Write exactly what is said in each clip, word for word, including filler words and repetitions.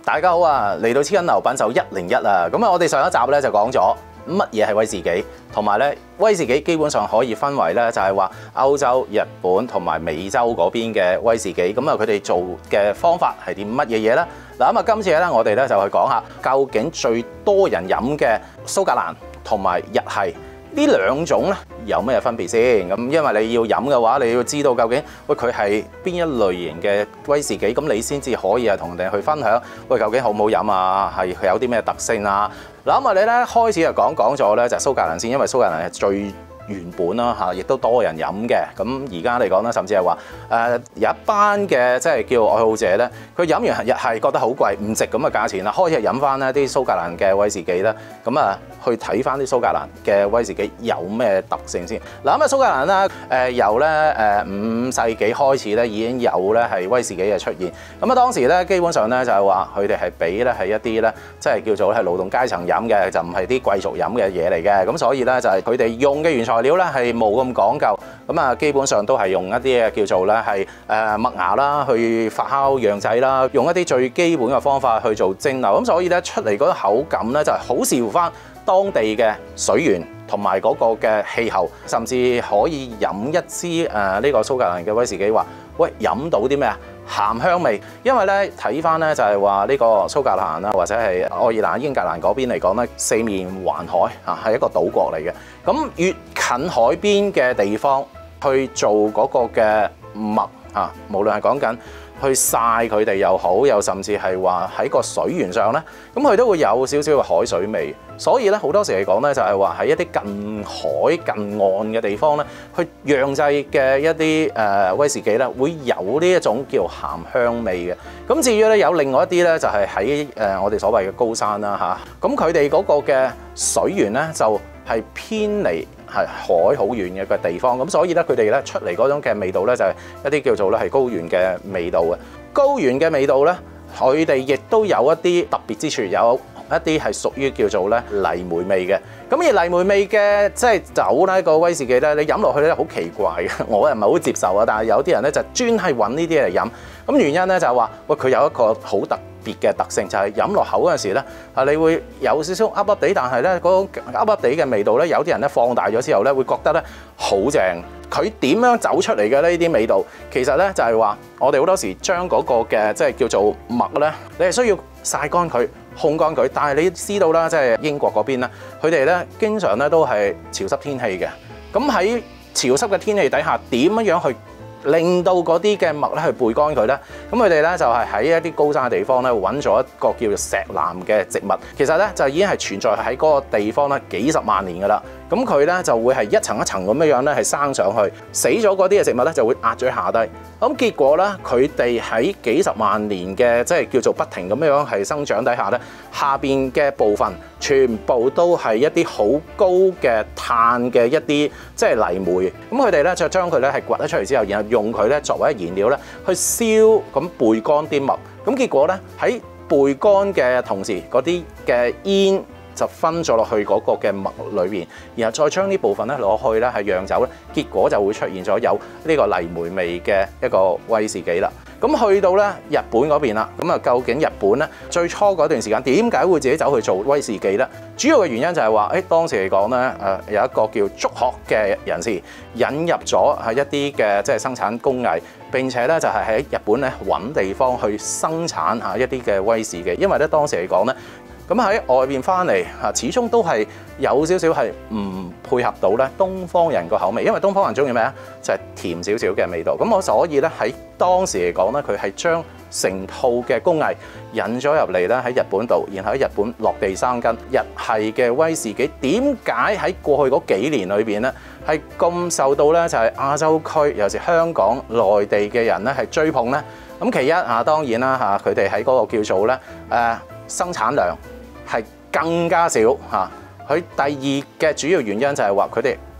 大家好啊！嚟到黐緊流品就一零一啊！咁啊，我哋上一集咧就講咗乜嘢係威士忌，同埋咧威士忌基本上可以分為咧就係話歐洲、日本同埋美洲嗰邊嘅威士忌。咁啊，佢哋做嘅方法係啲乜嘢嘢咧？嗱咁啊，今次咧我哋咧就去講下究竟最多人飲嘅蘇格蘭同埋日系呢兩種咧有咩分別先？咁因為你要飲嘅話，你要知道究竟喂佢係邊一類型嘅威士忌，咁你先至可以啊同人哋去分享喂究竟好唔好飲啊？係佢有啲咩特性啊？嗱咁啊，你咧開始就講講咗咧就係蘇格蘭先，因為蘇格蘭係最原本啦嚇，亦都多人飲嘅。咁而家嚟講咧，甚至係話誒有一班嘅即係叫愛好者咧，佢飲完日系覺得好貴，唔值咁嘅價錢啦，開始飲翻呢啲蘇格蘭嘅威士忌啦。咁啊去睇翻啲蘇格蘭嘅威士忌有咩特性先。嗱咁啊，蘇格蘭啦誒由咧誒五世紀開始咧已經有咧係威士忌嘅出現。咁啊當時咧基本上咧就係話佢哋係俾咧係一啲咧即係叫做係勞動階層飲嘅，就唔係啲貴族飲嘅嘢嚟嘅。咁所以咧就係佢哋用嘅原材料咧係冇咁講究。咁啊基本上都係用一啲嘅叫做咧係誒麥芽啦去發酵釀製啦，用一啲最基本嘅方法去做蒸餾。咁所以咧出嚟嗰個口感咧就係好視乎翻當地嘅水源同埋嗰個嘅氣候，甚至可以飲一支誒呢個蘇格蘭嘅威士忌話，喂飲到啲咩啊？鹹香味，因為咧睇翻咧就係話呢個蘇格蘭啦，或者係愛爾蘭、英格蘭嗰邊嚟講咧，四面環海啊，係一個島國嚟嘅。咁越近海邊嘅地方去做嗰個嘅麥啊，無論係講緊去曬佢哋又好，又甚至係話喺個水源上咧，咁佢都會有少少嘅海水味。所以咧好多時嚟講咧，就係話喺一啲近海近岸嘅地方咧，去釀製嘅一啲誒威士忌咧，會有呢一種叫鹹香味嘅。咁至於咧有另外一啲咧，就係喺誒我哋所謂嘅高山啦嚇，咁佢哋嗰個嘅水源咧就係偏離係海好遠嘅個地方，咁所以咧佢哋咧出嚟嗰種嘅味道咧就係一啲叫做咧係高原嘅味道嘅。高原嘅味道咧，佢哋亦都有一啲特別之處，有一啲係屬於叫做咧泥煤味嘅。咁而泥煤味嘅即係酒咧個威士忌咧，你飲落去咧好奇怪嘅，我又唔係好接受啊。但係有啲人咧就專係揾呢啲嚟飲。咁原因咧就係話，喂佢有一個好特別嘅特性，就係飲落口嗰陣時咧，啊你會有少少噏噏地，但係咧嗰種噏噏地嘅味道咧，有啲人咧放大咗之後咧，會覺得咧好正。佢點樣走出嚟嘅呢啲味道？其實咧就係話，我哋好多時將嗰個嘅即係叫做麥咧，你係需要曬乾佢、烘乾佢。但係你知道啦，即係英國嗰邊咧，佢哋咧經常咧都係潮濕天氣嘅。咁喺潮濕嘅天氣底下，點樣去令到嗰啲嘅麥咧去焙乾佢咧？咁佢哋咧就係喺一啲高山嘅地方咧揾咗一個叫做石楠嘅植物，其實咧就已經係存在喺嗰個地方咧幾十萬年㗎啦。咁佢咧就會係一層一層咁樣樣咧係生上去，死咗嗰啲嘅植物咧就會壓咗下低。咁結果咧佢哋喺幾十萬年嘅即係叫做不停咁樣係生長底下咧，下邊嘅部分全部都係一啲好高嘅碳嘅一啲即係泥煤。咁佢哋咧就將佢咧係掘咗出嚟之後，然後用佢咧作為燃料咧去燒，咁焙乾啲麥。咁結果咧喺焙乾嘅同時，嗰啲嘅煙就分咗落去嗰個嘅麥裏邊，然後再將呢部分咧攞去咧係釀酒咧，結果就會出現咗有呢個泥煤味嘅一個威士忌啦。咁去到咧日本嗰邊啦，咁啊究竟日本咧最初嗰段時間點解會自己走去做威士忌咧？主要嘅原因就係話，誒當時嚟講咧，誒有一個叫竹學嘅人士引入咗係一啲嘅即係生產工藝，並且咧就係喺日本咧揾地方去生產嚇一啲嘅威士忌，因為咧當時嚟講咧。咁喺外邊翻嚟嚇，始終都係有少少係唔配合到咧東方人個口味，因為東方人中意咩啊？就係甜少少嘅味道。咁我所以咧喺當時嚟講咧，佢係將成套嘅工藝引咗入嚟咧喺日本度，然後喺日本落地生根。日系嘅威士忌點解喺過去嗰幾年裏邊咧係咁受到咧就係亞洲區，尤其是香港、內地嘅人咧係追捧咧？咁其一啊，當然啦嚇，佢哋喺嗰個叫做咧誒生產量係更加少嚇。佢第二嘅主要原因就係話佢哋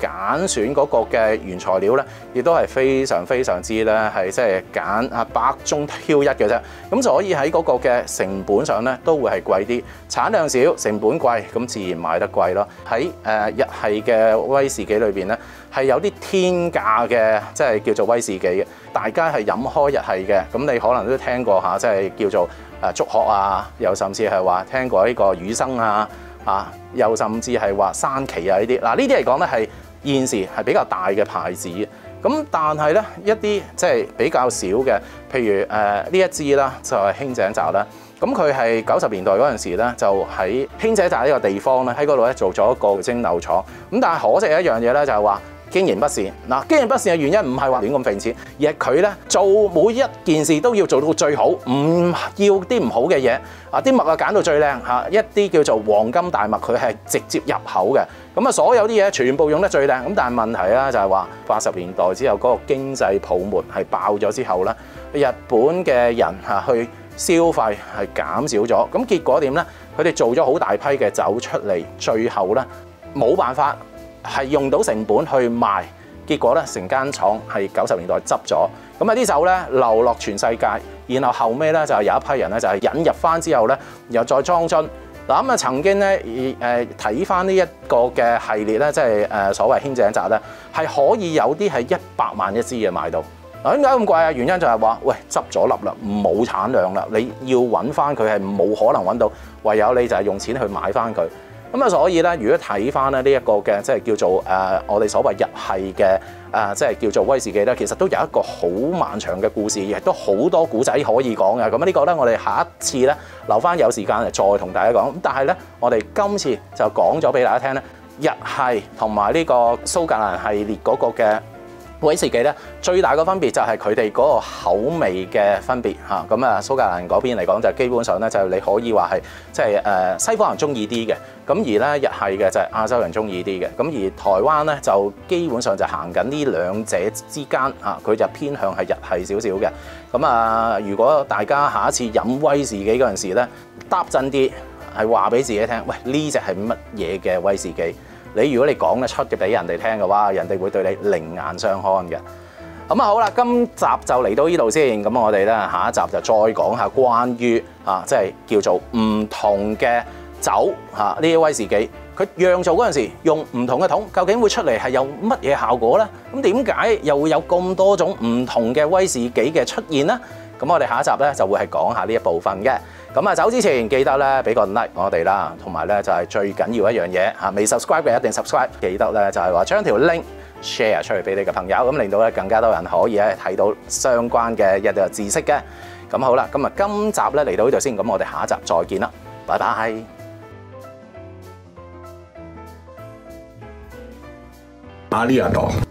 揀選嗰個嘅原材料咧，亦都係非常非常之咧係即係揀啊百中挑一嘅啫。咁所以喺嗰個嘅成本上咧都會係貴啲，產量少，成本貴，咁自然賣得貴咯。喺誒日系嘅威士忌裏邊咧，係有啲天價嘅，即係叫做威士忌嘅。大家係飲開日系嘅，咁你可能都聽過嚇，即係叫做誒竹鶴啊，又甚至係話聽過呢個羽生啊，啊，又甚至係話山崎啊呢啲。嗱呢啲嚟講咧係現時係比較大嘅牌子。咁但係咧一啲即係比較少嘅，譬如誒呢一支啦，就係輕井澤啦。咁佢係九十年代嗰陣時咧，就喺輕井澤呢個地方咧，喺嗰度咧做咗一個蒸餾廠。咁但係可惜一樣嘢咧，就係話經營不善。嗱，經營不善嘅原因唔係話亂咁揈錢，而係佢咧做每一件事都要做到最好，唔要啲唔好嘅嘢。啊，啲麥啊揀到最靚嚇，一啲叫做黃金大麥，佢係直接入口嘅。咁啊，所有啲嘢全部用得最靚。咁但係問題咧就係話八十年代之後嗰個經濟泡沫係爆咗之後咧，日本嘅人嚇去消費係減少咗。咁結果點咧？佢哋做咗好大批嘅酒出嚟，最後咧冇辦法係用到成本去賣，結果咧成間廠係九十年代執咗。咁啊啲酒咧流落全世界，然後後尾咧就係有一批人咧就係引入翻之後咧，又再裝樽。嗱咁啊曾經咧誒睇翻呢一個嘅系列咧，即係誒所謂輕井澤咧，係可以有啲係一百萬一支嘅賣到。嗱點解咁貴啊？原因就係話喂執咗笠啦，冇產量啦，你要揾翻佢係冇可能揾到，唯有你就係用錢去買翻佢。咁啊，所以咧，如果睇翻咧呢一個嘅即係叫做誒、呃、我哋所謂日系嘅誒即係叫做威士忌咧，其實都有一個好漫長嘅故事，亦都好多古仔可以講嘅。咁呢個咧，我哋下一次咧留翻有時間嚟再同大家講。咁但係咧，我哋今次就講咗俾大家聽咧，日系同埋呢個蘇格蘭系列嗰個嘅威士忌咧，最大嘅分別就係佢哋嗰個口味嘅分別嚇。咁啊，蘇格蘭嗰邊嚟講就基本上咧就你可以話係即係誒西方人中意啲嘅，咁而咧日系嘅就係亞洲人中意啲嘅。咁而台灣咧就基本上就行緊呢兩者之間嚇，佢就偏向係日系少少嘅。咁啊，如果大家下一次飲威士忌嗰陣時咧，搭真啲係話俾自己聽，喂呢隻係乜嘢嘅威士忌？你如果你講得出嘅俾人哋聽嘅話，人哋會對你另眼相看嘅。咁啊好啦，今集就嚟到呢度先。咁我哋咧下一集就再講下關於啊，即係叫做唔同嘅酒嚇呢啲威士忌，佢釀造嗰陣時用唔同嘅桶，究竟會出嚟係有乜嘢效果咧？咁點解又會有咁多種唔同嘅威士忌嘅出現咧？咁我哋下一集咧就會係講下呢一部分嘅。咁啊走之前記得咧俾個 like 我哋啦，同埋咧就係最緊要一樣嘢嚇，未 subscribe 嘅一定 subscribe。記得咧就係話將條 link share 出嚟俾你嘅朋友，咁令到咧更加多人可以咧睇到相關嘅一啲知識嘅。咁好啦，咁啊今集咧嚟到呢度先，咁我哋下一集再見啦，拜拜。 阿里亞多。